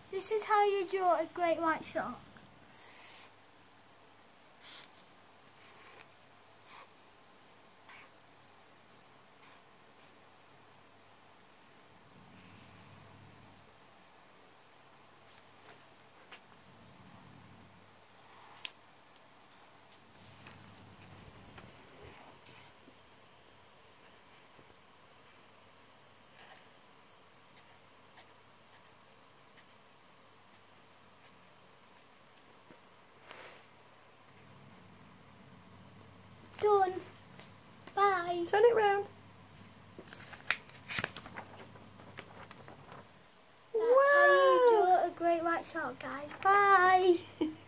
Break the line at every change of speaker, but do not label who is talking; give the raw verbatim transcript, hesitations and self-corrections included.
This is how you draw a great white shark. Done. Bye.
Turn it round.
That's wow. how you draw a great white shark, guys. Bye.